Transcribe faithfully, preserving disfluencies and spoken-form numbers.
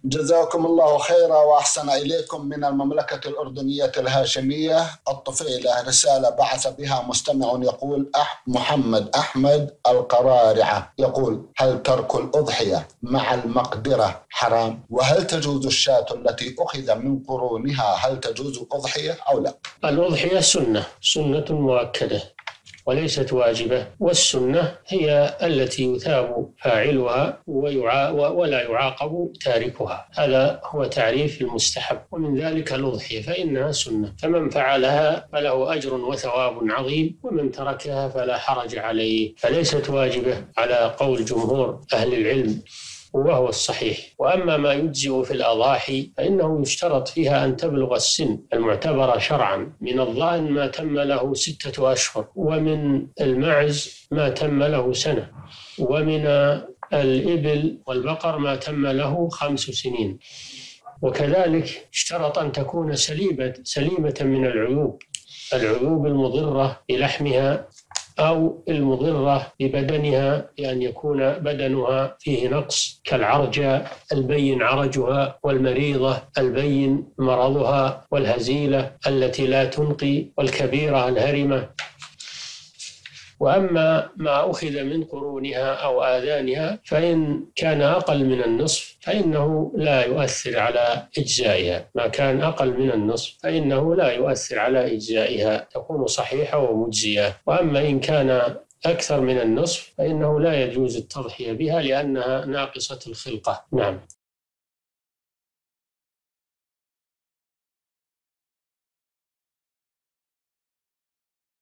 جزاكم الله خيرا وأحسن إليكم. من المملكة الأردنية الهاشمية الطفيلة رسالة بعث بها مستمع يقول: أح محمد أحمد القرارعة يقول: هل ترك الأضحية مع المقدرة حرام؟ وهل تجوز الشاة التي أخذ من قرونها هل تجوز أضحية أو لا؟ الأضحية سنة سنة مؤكدة وليست واجبة، والسنة هي التي يثاب فاعلها ويعا ولا يعاقب تاركها. هذا هو تعريف المستحب، ومن ذلك الأضحية فإنها سنة، فمن فعلها فله أجر وثواب عظيم، ومن تركها فلا حرج عليه، فليست واجبة على قول جمهور أهل العلم وهو الصحيح. وأما ما يجزئ في الأضاحي فإنه يشترط فيها أن تبلغ السن المعتبرة شرعا. من الضأن ما تم له ستة أشهر، ومن المعز ما تم له سنة، ومن الإبل والبقر ما تم له خمس سنين. وكذلك اشترط أن تكون سليمة سليمة من العيوب العيوب المضرة بلحمها أو المضرة ببدنها، بأن يكون بدنها فيه نقص كالعرجة البين عرجها، والمريضة البين مرضها، والهزيلة التي لا تنقي، والكبيرة الهرمة. وأما ما أخذ من قرونها أو آذانها فإن كان أقل من النصف فإنه لا يؤثر على إجزائها. ما كان أقل من النصف فإنه لا يؤثر على إجزائها، تكون صحيحة ومجزية. وأما إن كان أكثر من النصف فإنه لا يجوز التضحية بها لأنها ناقصة الخلقة. نعم.